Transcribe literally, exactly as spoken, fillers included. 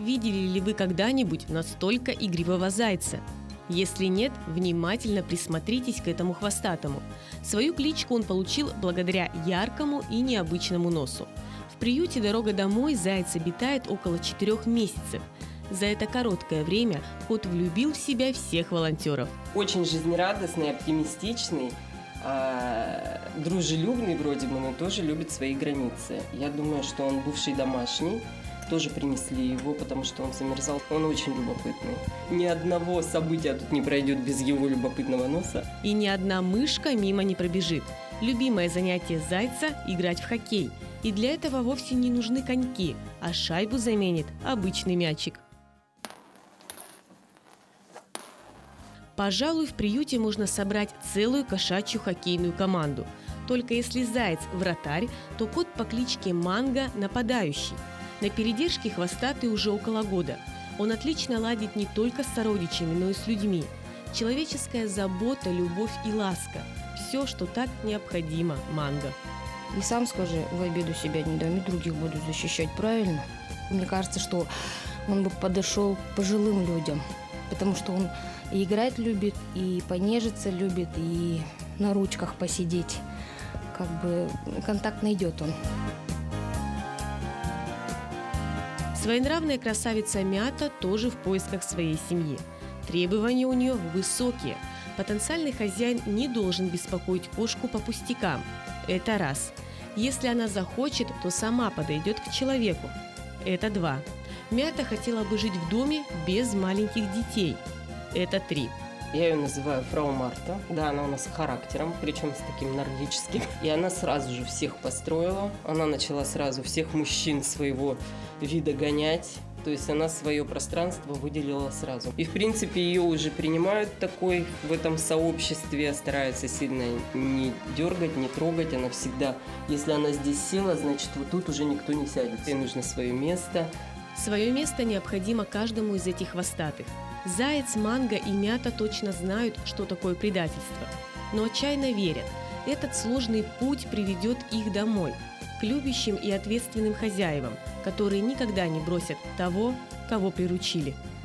видели ли вы когда-нибудь настолько игривого зайца? Если нет, внимательно присмотритесь к этому хвостатому. Свою кличку он получил благодаря яркому и необычному носу. В приюте «Дорога домой» заяц обитает около четырех месяцев. За это короткое время кот влюбил в себя всех волонтеров. Очень жизнерадостный, оптимистичный, э, дружелюбный вроде бы, но тоже любит свои границы. Я думаю, что он бывший домашний. Тоже принесли его, потому что он замерзал. Он очень любопытный. Ни одного события тут не пройдет без его любопытного носа. И ни одна мышка мимо не пробежит. Любимое занятие зайца – играть в хоккей. И для этого вовсе не нужны коньки, а шайбу заменит обычный мячик. Пожалуй, в приюте можно собрать целую кошачью хоккейную команду. Только если заяц – вратарь, то кот по кличке Манго – нападающий. На передержке хвостатый уже около года. Он отлично ладит не только с сородичами, но и с людьми. Человеческая забота, любовь и ласка – все, что так необходимо Манго. И сам скажи, в обиду себя не дам, и других буду защищать, правильно? Мне кажется, что он бы подошел к пожилым людям, потому что он и играть любит, и понежиться любит, и на ручках посидеть. Как бы контакт найдет он. Своенравная красавица Мята тоже в поисках своей семьи. Требования у нее высокие. Потенциальный хозяин не должен беспокоить кошку по пустякам. Это раз. Если она захочет, то сама подойдет к человеку. Это два. Мята хотела бы жить в доме без маленьких детей. Это три. Я ее называю фрау Марта. Да, она у нас с характером, причем с таким нордическим. И она сразу же всех построила. Она начала сразу всех мужчин своего вида гонять. То есть она свое пространство выделила сразу. И в принципе ее уже принимают такой в этом сообществе. Стараются сильно не дергать, не трогать. Она всегда, если она здесь села, значит вот тут уже никто не сядет. Ей нужно свое место. Свое место необходимо каждому из этих хвостатых. Заяц, Манго и Мята точно знают, что такое предательство, но отчаянно верят. Этот сложный путь приведет их домой, к любящим и ответственным хозяевам, которые никогда не бросят того, кого приручили.